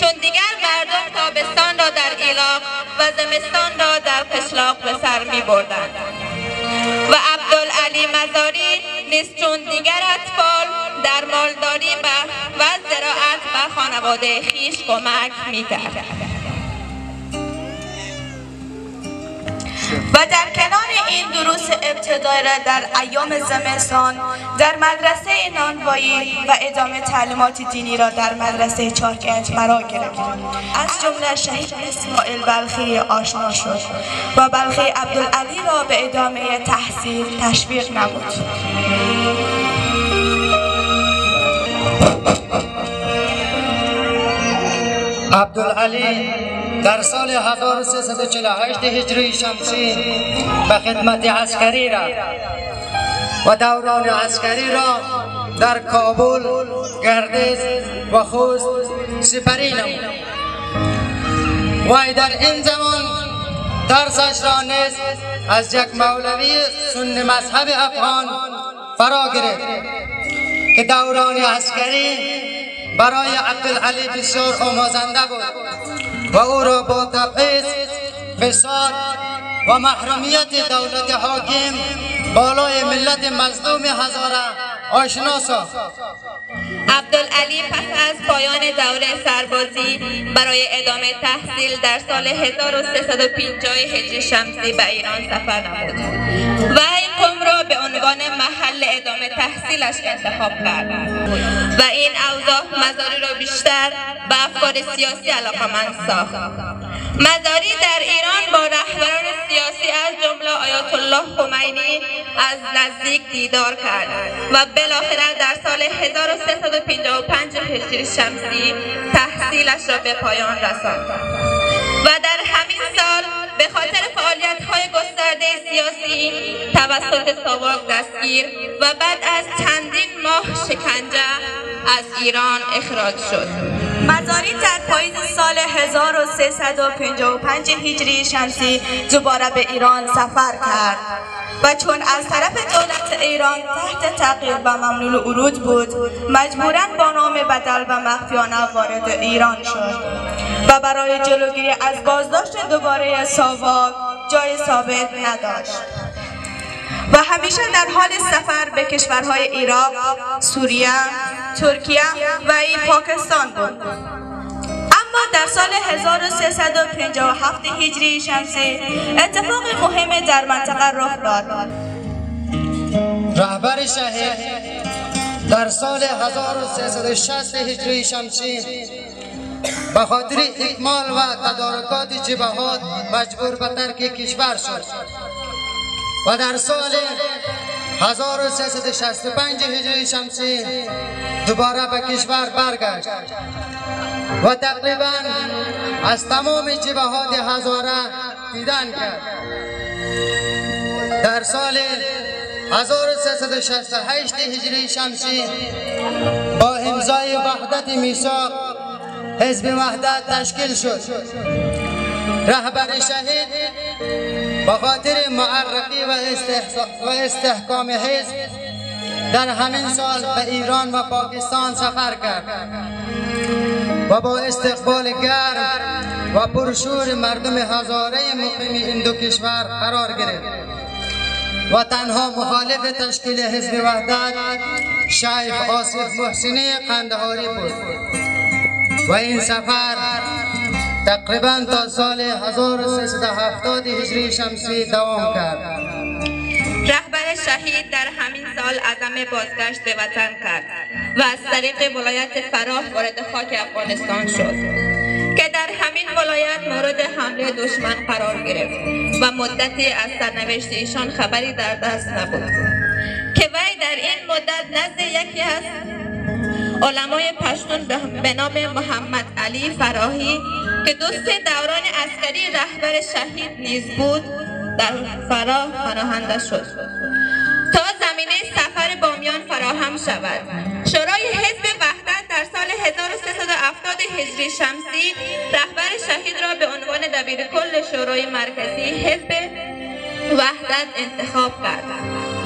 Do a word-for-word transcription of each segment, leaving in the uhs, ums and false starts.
چون دیگر مردم تابستان را در ایلاق و زمستان را در قشلاق به سر می بردند. و عبدالعلی مزاری نیز چون دیگر اطفال در مالداری و زراعت به خانواده خیش کمک می کرد. و در کنار این دروس ابتدایی را در ایام زمستان در مدرسه نانوایی و ادامه تعلیمات دینی را در مدرسه چارکنج فرا گرفت. از جمله شهید اسماعیل بلخی آشنا شد و بلخی عبدالعلی را به ادامه تحصیل تشویق نمود. عبدالعلی در سال هزار و سیصد و چهل و هشت هجری شمسی به خدمت عسکری رفت و دوران عسکری را در کابل، گردیز و خوست سپری نمود. وی در این زمان درسش را نیز از یک مولوی سنی مذهب افغان فرا گرفت که دوران عسکری برای عبدالعلی بسیار آموزنده بود و او را با تبعیض، فساد و محرومیت دولت حاکم بالای ملت مظلوم هزاره آشنا ساخت. عبدالعلی پس از پایان دوره سربازی برای ادامه تحصیل در سال هزار و سیصد و پنجاه هجری شمسی به ایران سفر نمود و این قم را به عنوان محل ادامه تحصیلش انتخاب کرد و این اوضاع مزاری را بیشتر به افکار سیاسی علاقه‌مند ساخت. مزاری در ایران با رهبران سیاسی از جمله آیت الله خمینی از نزدیک دیدار کرد و بالاخره در سال هزار و سیصد و پنجاه و پنج هجری شمسی تحصیلش را به پایان رساند و در همین سال به خاطر فعالیت‌های گسترده سیاسی توسط ساواک دستگیر و بعد از چندین ماه شکنجه از ایران اخراج شد. مزاری در پاییز سال هزار و سیصد و پنجاه و پنج هجری شمسی دوباره به ایران سفر کرد و چون از طرف دولت ایران تحت تعقیب و ممنوع ورود بود، مجبوراً با نام بدل و مخفیانه وارد ایران شد و برای جلوگیری از بازداشت دوباره ساواک جای ثابت نداشت و همیشه در حال سفر به کشورهای عراق، سوریه، ترکیه و پاکستان بود. اما در سال هزار و سیصد و پنجاه و هفت هجری شمسی اتفاق مهم در منطقه رخ داد. رهبر شهید در سال هزار و سیصد و شصت هجری شمسی به خاطر اکمال و تدارکات جبهات مجبور به ترک کشور شد و در سال هزار و سیصد و شصت و پنج هجری شمسی دوباره به کشور برگشت و تقریبا از تمام جبهات هزاره دیدن کرد. در سال هزار و سیصد و شصت و هشت هجری شمسی با امضای وحدت میثاق حزب وحدت تشکیل شد. رهبر شهید به خاطر معرفی و استحکام حزب در همین سال به ایران و پاکستان سفر کرد و با استقبال گرم و پرشور مردم هزاره مقیم این دو کشور قرار گرفت و تنها مخالف تشکیل حزب وحدت شیخ آصف محسنی قندهاری بود و این سفر تقریبا تا سال هزار و سیصد و هفتاد هجری شمسی دوام کرد. رهبر شهید در همین سال عزم بازگشت به وطن کرد و از طریق ولایت فراه وارد خاک افغانستان شد که در همین ولایت مورد حمله دشمن قرار گرفت و مدتی از سرنوشت ایشان خبری در دست نبود که وی در این مدت نزد یکی از علمای پشتون به نام محمد علی فراهی که دوست دوران عسکری رهبر شهید نیز بود در فراه پناهنده شد تا زمینه سفر بامیان فراهم شود. شورای حزب وحدت در سال هزار و سیصد و هفتاد هجری شمسی رهبر شهید را به عنوان دبیر کل شورای مرکزی حزب وحدت انتخاب کرد.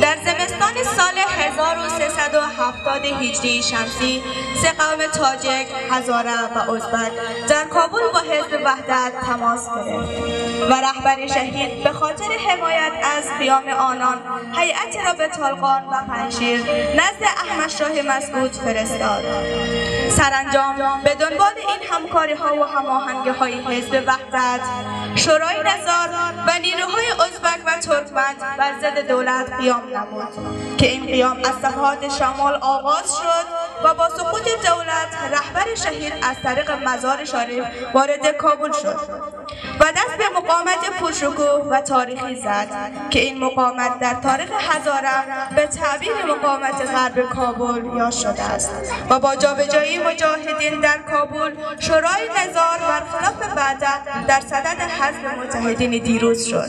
در زمستان سال هزار و سیصد و هفتاد هجری شمسی سه قوم تاجک، هزاره و ازبک در کابل با حزب وحدت تماس گرفت و رهبر شهید به خاطر حمایت از قیام آنان هیئتی را به طالقان و پنجشیر نزد احمد شاه مسعود فرستاد. سرانجام به دنبال این همکاری ها و هماهنگی های حزب وحدت، شورای نظار و نیروهای ازبک و ترکمن بر ضد دولت قیام نمود که این قیام از صفحات شمال آغاز شد و با سقوط دولت رهبر شهید از طریق مزار شریف وارد کابل شد و دست به مقاومت پرشکوه و تاریخی زد که این مقاومت در تاریخ هزاره به تعبیر مقاومت غرب کابل یاد شده است و با جابجایی مجاهدین در کابل شورای نظار برخلاف وعده در صدد حزب متحدین دیروز شد.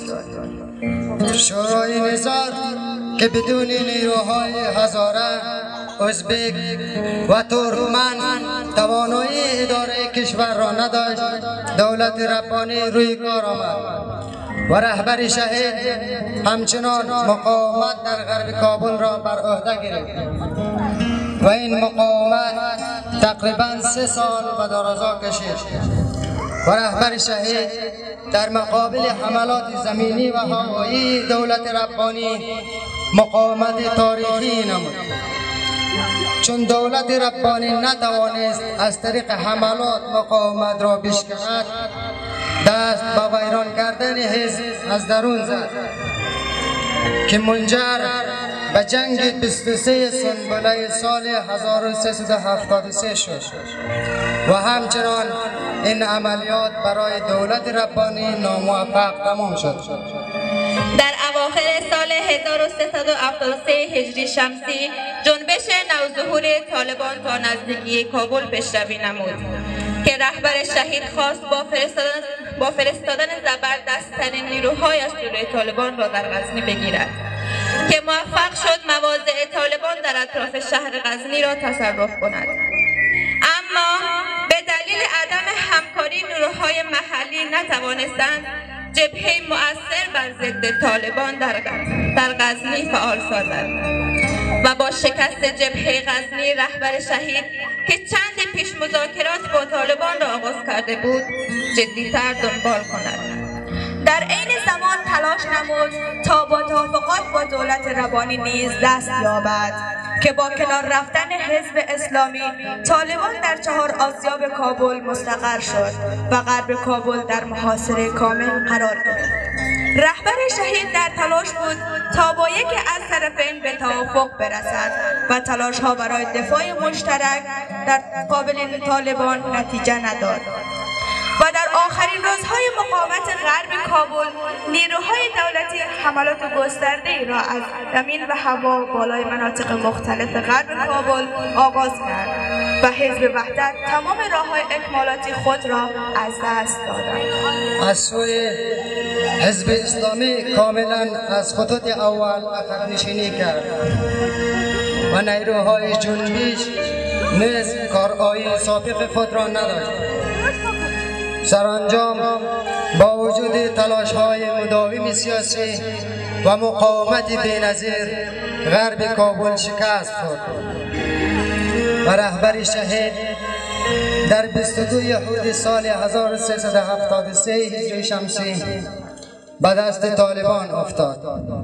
شورای نظار که بدون نیروهای هزاره، ازبک و ترکمن توانایی اداره کشور را نداشت، دولت ربانی روی کار آمد و رهبر شهید همچنان مقاومت در غرب کابل را بر عهده گرفت و این مقاومت تقریبا سه سال به درازا کشید و رهبر شهید در مقابل حملات زمینی و هوایی دولت ربانی مقاومت تاریخی نمود. چون دولت ربانی نتوانست از طریق حملات مقاومت را بشکند، دست به ویران کردن حزب از درون زد که منجر به جنگ بیست و سه سنبله سال هزار و سیصد و هفتاد و سه شد و همچنان این عملیات برای دولت ربانی ناموفق تمام شد. در اواخر سال هزار و سیصد و هفتاد و سه هجری شمسی جنبش نوظهور طالبان تا نزدیکی کابل پیشروی نمود که رهبر شهید خواست با فرستادن با فرستادن زبردست‌ترین نیروهایش جلوی طالبان را در غزنی بگیرد که موفق شد مواضع طالبان در اطراف شهر غزنی را تصرف کند. اما به دلیل عدم همکاری نیروهای محلی نتوانستند جبهه مؤثر بر ضد طالبان در در غزنی فعال سازد و با شکست جبهه غزنی رهبر شهید که چند پیش مذاکرات با طالبان را آغاز کرده بود جدی‌تر دنبال کند. در عین زمان تلاش نمود تا با توافقات با دولت ربانی نیز دست یابد که با کنار رفتن حزب اسلامی طالبان در چهار آسیاب کابل مستقر شد و غرب کابل در محاصره کامل قرار گرفت. رهبر شهید در تلاش بود تا با یکی از طرفین به توافق برسد و تلاش ها برای دفاع مشترک در مقابل طالبان نتیجه نداد و در آخرین روزهای مقاومت غرب کابل نیروهای دولتی حملات گسترده‌ای را از زمین و هوا بالای مناطق مختلف غرب کابل آغاز کرد و حزب وحدت تمام راه‌های اکمالاتی خود را از دست دادند. از سوی حزب اسلامی کاملا از خطوط اول عقب نشینی کرد و نیروهای جنبش نیز کارایی سابق خود را نداشت. سرانجام با وجود تلاش های مداوم سیاسی و مقاومت بی‌نظیر غرب کابل شکست خورد و رهبر شهید در بیست و دو یحود سال هزار و سیصد و هفتاد و سه هجری شمسی به دست طالبان افتاد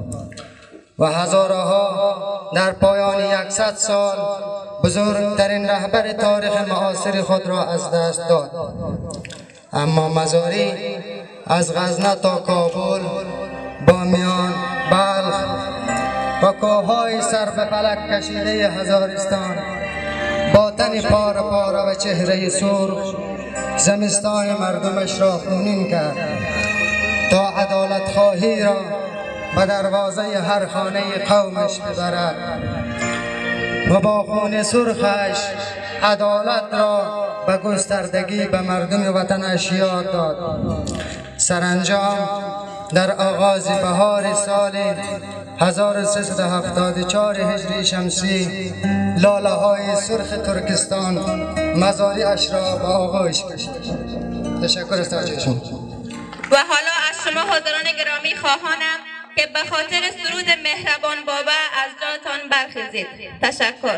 و هزاره ها در پایان یکصد سال بزرگترین رهبر تاریخ معاصر خود را از دست داد. اما مزاری از غزنه تا کابل، بامیان، بلخ و کوههای سر به فلک کشیده هزارستان با تن پاره پاره و چهره سرخ زمستان مردمش را خونین کرد تا عدالت خواهی را به دروازه هر خانه قومش ببرد و با خون سرخش عدالت را به گستردگی به مردم وطنش یاد داد. سرانجام در آغاز بهار سال هزار و سیصد و هفتاد و چهار هجری شمسی لاله های سرخ ترکستان مزاری اش را به آغوش کشید. تشکر از توجه شما. و حالا از شما حاضران گرامی خواهانم که به خاطر سرود مهربان بابا از جاتان برخیزید. تشکر.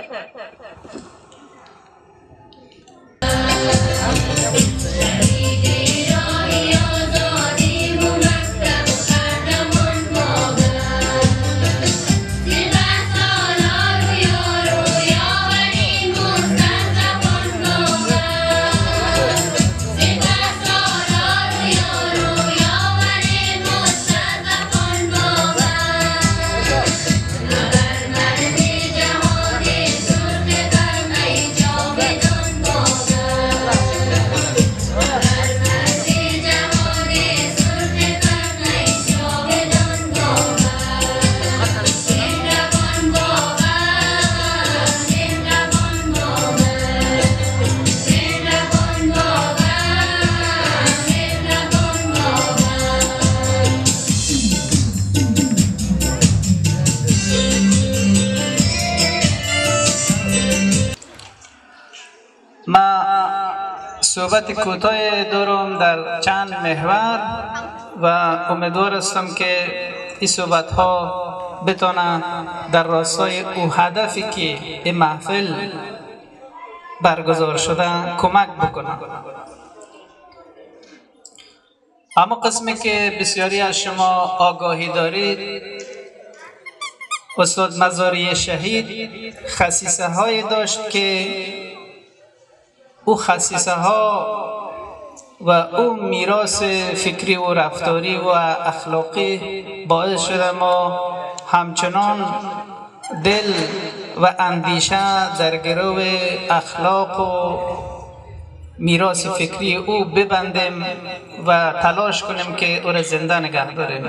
صحبت کوتاه دارم در چند محور و امیدوار هستم که این صحبت ها بتونه در راستای او هدفی که این محفل برگزار شده کمک بکنه. اما قسمی که بسیاری از شما آگاهی دارید، استاد مزاری شهید خصیصه های داشت که او خصیصه ها و او میراث فکری و رفتاری و اخلاقی باعث شده ما همچنان دل و اندیشه در گرو اخلاق و میراث فکری او ببندیم و تلاش کنیم که او را زنده نگه داریم.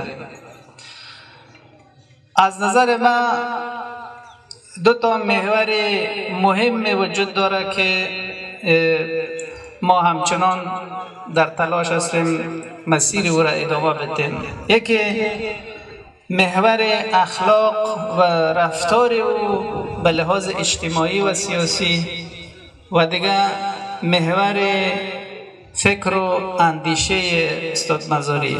از نظر من دو تا محور مهم وجود داره که ما همچنان در تلاش هستیم مسیر او را ادامه بدیم. یکی محور اخلاق و رفتار او به لحاظ اجتماعی و سیاسی و دیگه محور فکر و اندیشه استاد مزاری.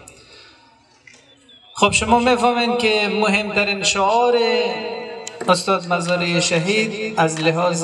خب شما میفهمین که مهمترین شعار استاد مزاری شهید از لحاظ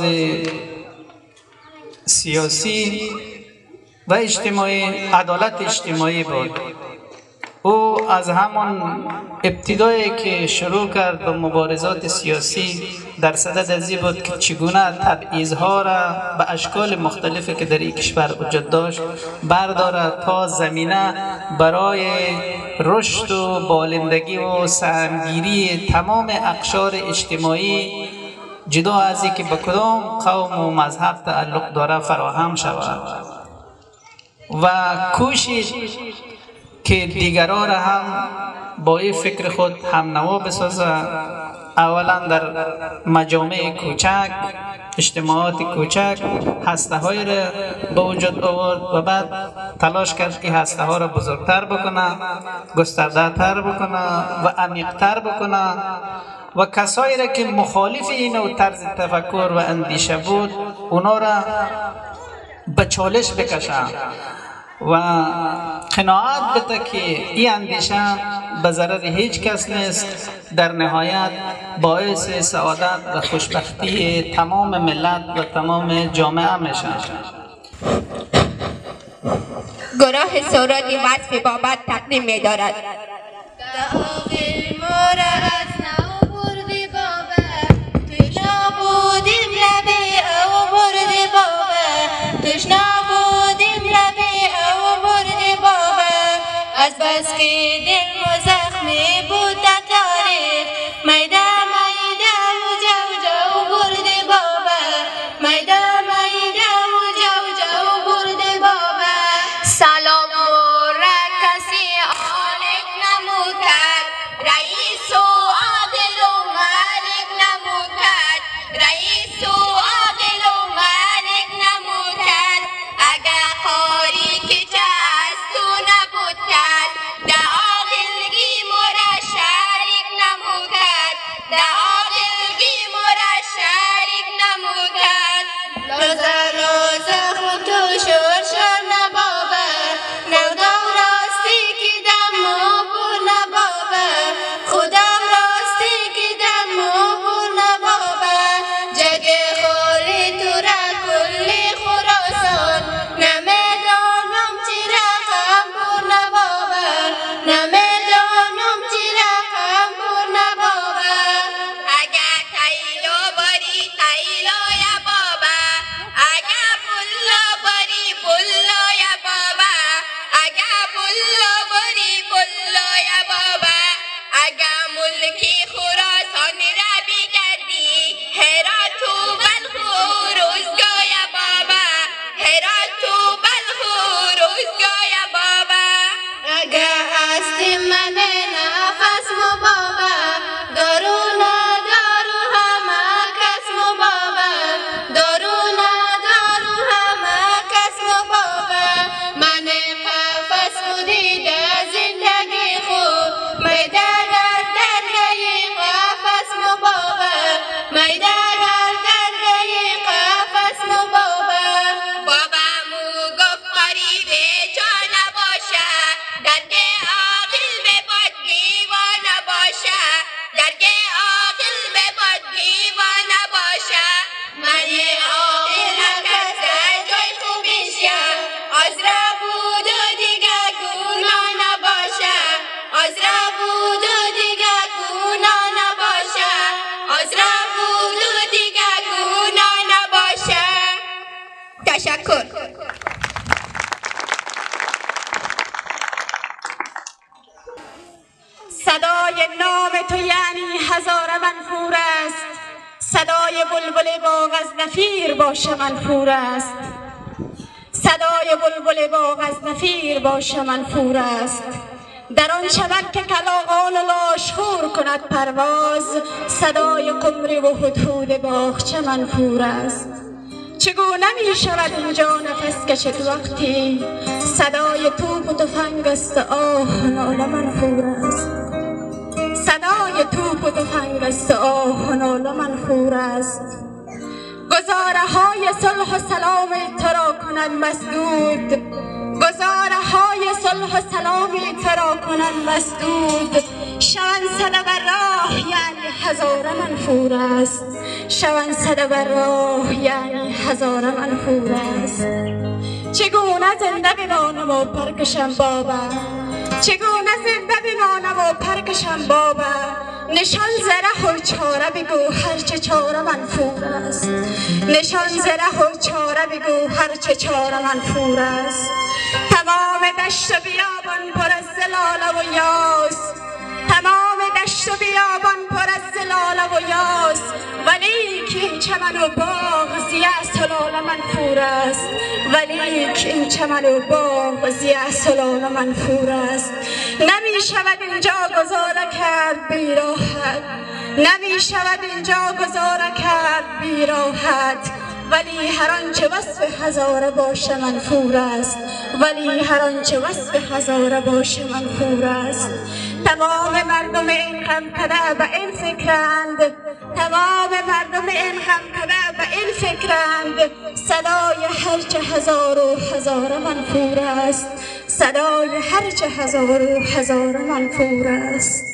سیاسی و اجتماعی عدالت اجتماعی بود. او از همان ابتدایی که شروع کرد به مبارزات سیاسی در صدد ازی بود که چگونه تبعیض‌ها را به اشکال مختلفی که در این کشور وجود داشت بردارد تا زمینه برای رشد و بالندگی و سهمگیری تمام اقشار اجتماعی جدا از اینکه به کدام قوم و مذهب تعلق داره فراهم شود و کوشش که دیگران را هم با این فکر خود هم نوا بسازه. اولا در مجامع کوچک، اجتماعات کوچک هسته های را به وجود آورد و بعد تلاش کرد که هسته ها را بزرگتر بکنه، گسترده تر بکنه و عمیق تر بکنه و کسایی را که مخالف این و طرز تفکر و اندیشه بود اونا را به چالش بکشه و قناعت بده که این اندیشه به ضرر هیچ کس نیست، در نهایت باعث سعادت و خوشبختی تمام ملت و تمام جامعه میشه. گروه سرودی وصف بابت تقدیم می دارد. از بس که دل و زخمی بود در تاریخ میده میده و جو جو برده بابا میده میده و جو جو برده بابا سلام و را کسی آلک نمود کرد رئیس و عادل و مالک نمود کرد رئیس و عادل و مالک نمود کرد اگر خاری که چه از تو نبود کرد در عادلگی مرشد تشکر. صدای نام تو یعنی هزار منفور است، صدای بلبل باغ از نفیر باش منفور است، صدای بلبل باغ از نفیر باش منفور است. در آن شبک که کلاغان لاشخور کند پرواز، صدای قمری و هدهد باغچه منفور است. چگونه می شود اینجا نفس کشد وقتی صدای توپ و تفنگ است، آه ناله منفور است. صدای توپ و تفنگ است، آه ناله منفور است. گزاره های صلح و سلام ترا کنند مسدود، گزاره های صلح و سلام ترا کنند مسدود. شوند صده بر راه یعنی هزاره منفور است، شوند صده بر راه یعنی هزاره منفور است. چگونه زنده بمانم و پرکشم بابا، چگونه زنده بمانم و پرکشم بابا. نشان زره و چاره بگو هرچه چاره منفور است، نشان زره و چاره بگو هرچه چاره منفور است. تمام دشت و بیابان پر از زلاله و یاس، تمام دشت و بیابان پر از زلاله و یاس. ولیک این چمن و باغ زیه سلاله منفور است، ولیک این چمن و باغ زیه سلاله منفور است. نمی شود اینجا گذاره کرد بی راحت، نمی شود اینجا گذاره کرد بی راحت. ولی هر آنچه وصف هزاره باشه منفور است، ولی هر آنچه وصف هزاره باشه منفور است. تمام مردم این غمکده به این فکرند، تمام مردم این غمکده به این فکرند. صدای هرچه هزار و هزاره منفور است، صدای هرچه هزار و هزاره منفور است.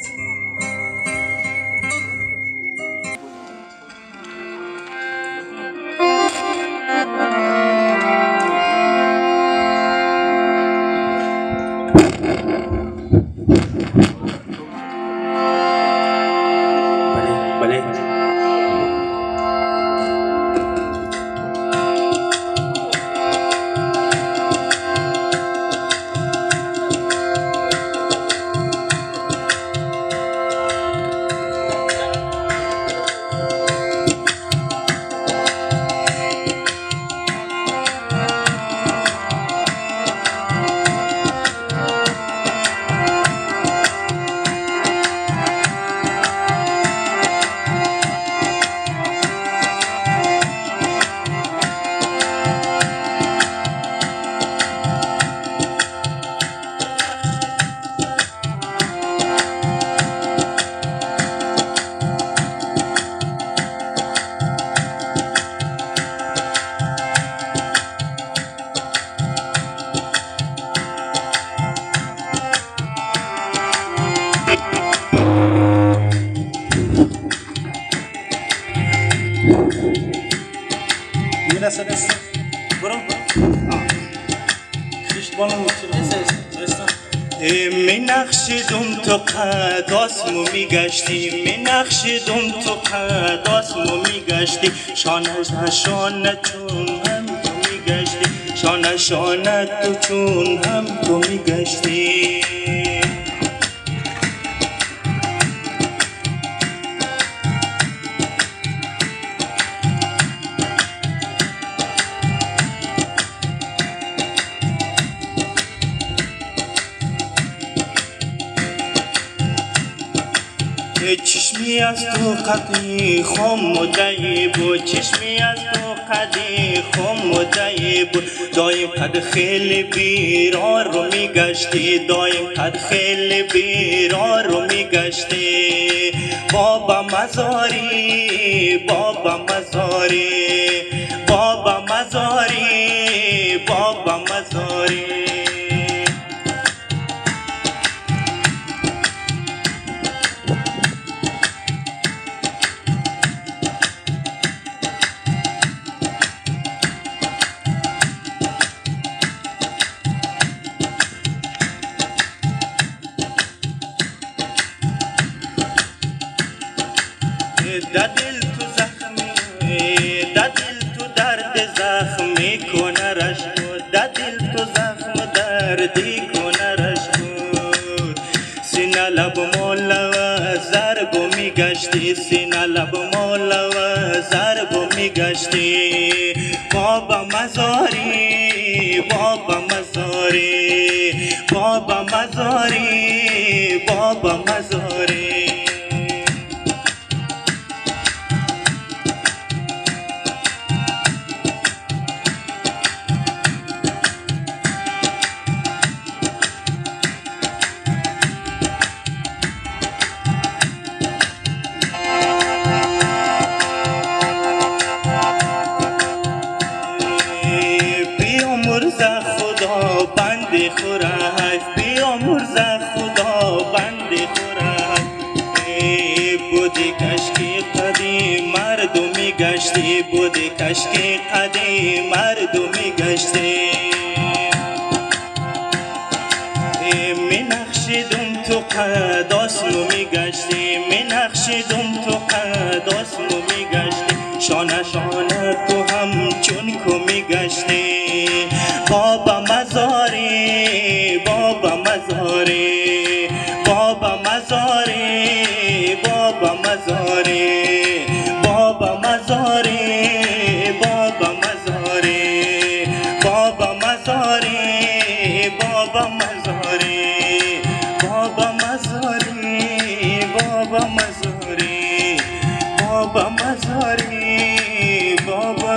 می نقشیدم تو قد آسمو میگشتی، می نقشیدم تو قد آسمو میگشتی. شانه شانه چون هم تو میگشتی، شانه شانه تو چون هم تو میگشتی. چشمی از تو قدی خم و دیب، چشمی از تو قدی خم و دیب. دایم قد خیلی بیرار رو میگشتی، دایم قد خیلی بیرار رو میگشتی. بابا مزاری بابا مزاری بابا مزاری بابا مزاری. در دل تو زخمی، در دل تو درد زخمی کنه رش زخم دردی کنرش بود سینه لب مولا و ضرب میگشتی سینه لب مولا و ضرب میگشتی بابا مزاری بابا مزاری بابا مزاری بابا مزاری گشتی بودی کشکی قدیم مردمی گشتی می نخشیدم تو قد آسمو می گشتی می نخشیدم تو قد آسمو می گشتی شانه شانه تو همچون کو می گشتی بابا مزاری بابا مزاری بابا مزاری بابا مزاری بابا مزاری بابا مزاری بابا مزاری بابا مزاری بابا مزاری بابا مزاری بابا مزاری بابا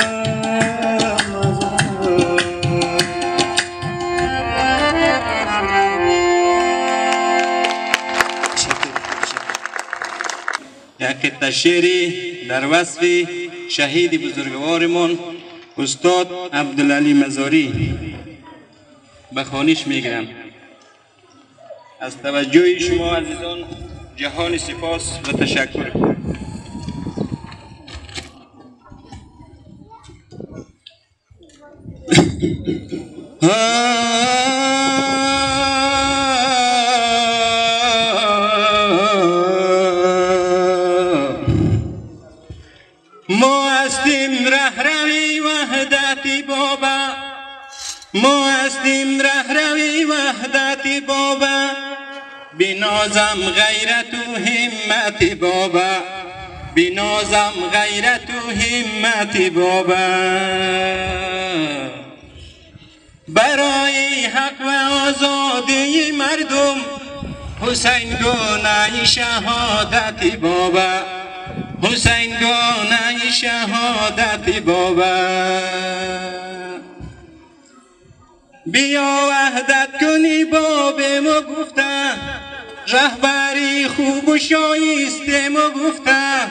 یک تشعیری در وصف شهید بزرگوارمان استاد عبدالعلی مزاری به خوانش میگیرم. از توجه شما عزیزان جهان سپاس و تشکر. ما هستیم رهروی وحدتی بابا ما هستیم رهروی وحدتی بابا بنازم غیرت و همت بابا بنازم غیرت و همت بابا برای حق و آزادی مردم حسین گونه شهادت بابا حسین گونه شهادت بابا بیا وحدت کنی باب ما گفته رهبری خوب و شایسته ما گفته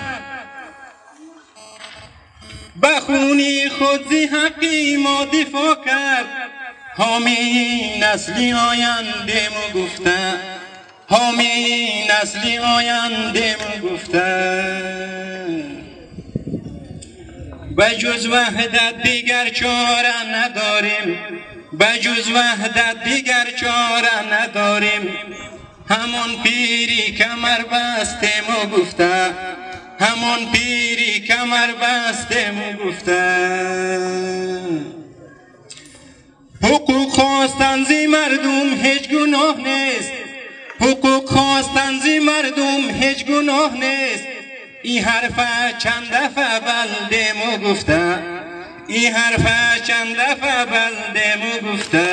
بخونی خود زی حقی ما دفاع کرد حامی نسلی آینده ما گفته حامی نسلی آینده ما گفته بجز وحدت دیگر چاره نداریم بجز وحدت دیگر چاره نداریم همون پیری کمر بسته ما گفته همون پیری کمر بسته ما گفته حقوق خواستن زی مردم هیچ گناه نیست حقوق خواستن زی مردم هیچ گناه نیست این حرف چند دفعه بلده ما گفته این حرف چند دفعه بلده ما گفته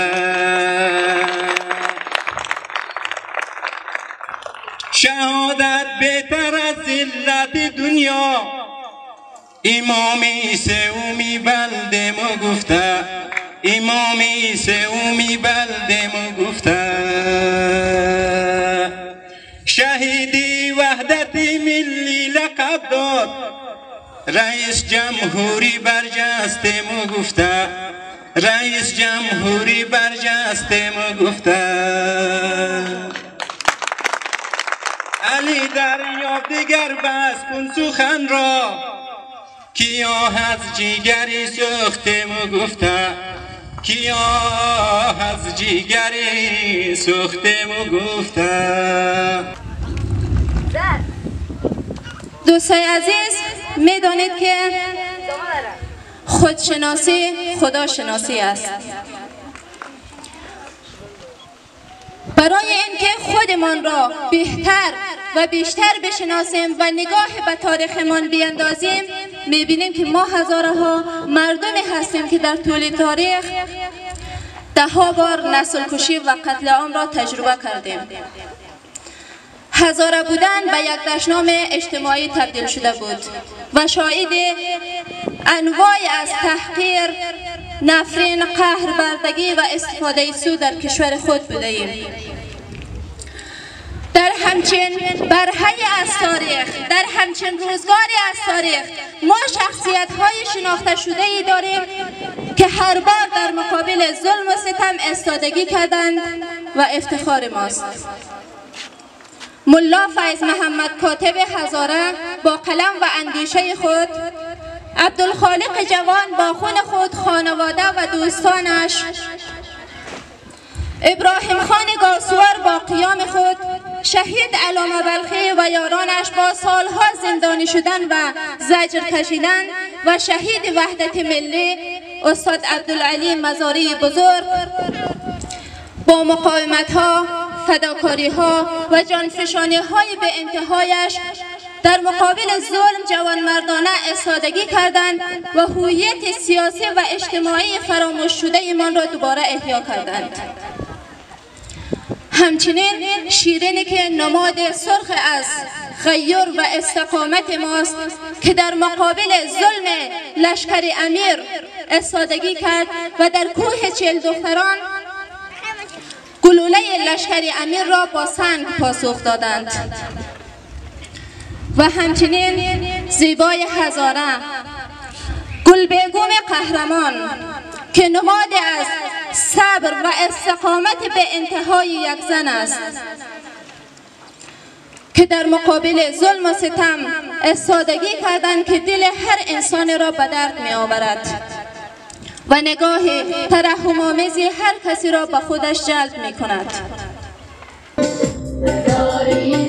شهادت بهتر از ذلت دنیا امامی سومی بلده ما گفته امامی سومی بلده ما گفته شهیدی وحدت ملی لقب داد رئیس جمهوری برجسته ما گفته رئیس جمهوری برجسته ما گفته علی دریاب دیگر بس کن سخن را کیا از جیگری سوخته ما گفته کیا از جیگری سوخته ما گفته دوستای عزیز میدانید که خودشناسی خداشناسی است برای اینکه خودمان را بهتر و بیشتر بشناسیم و نگاه به تاریخمان بیندازیم، میبینیم که ما هزاره ها مردمی هستیم که در طول تاریخ ده ها بار نسل کشی و قتل عام را تجربه کردیم. هزاره بودن به یک دشنام اجتماعی تبدیل شده بود و شاهد انواعی از تحقیر، نفرین، قهر بردگی و استفاده سود در کشور خود بودیم. در همچین برهه‌ای از تاریخ، در همچین روزگاری از تاریخ، ما شخصیت های شناخته شده ای داریم که هر بار در مقابل ظلم و ستم ایستادگی کردند و افتخار ماست. ملا فیض محمد کاتب هزاره با قلم و اندیشه خود، عبدالخالق جوان با خون خود، خانواده و دوستانش، ابراهیم خان گاسوار با قیام خود، شهید علامه بلخی و یارانش با سالها زندانی شدن و زجر کشیدن و شهید وحدت ملی استاد عبدالعلی مزاری بزرگ با مقاومت ها، فداکاری ها و جانفشانی های به انتهایش در مقابل ظلم جوانمردانه ایستادگی کردند و هویت سیاسی و اجتماعی فراموش شده ایمان را دوباره احیا کردند. همچنین شیرینی که نماد سرخ از غیور و استقامت ماست که در مقابل ظلم لشکر امیر ایستادگی کرد و در کوه چهل دختران گلوله لشکر امیر را با سنگ پاسخ دادند. و همچنین زیبای هزاره، گلبهگم قهرمان که نماد از صبر و استقامت به انتهای یک زن است که در مقابل ظلم و ستم ایستادگی کردند که دل هر انسان را به درد می آورد و نگاه ترحم‌آمیزی هر کسی را به خودش جلب می کند.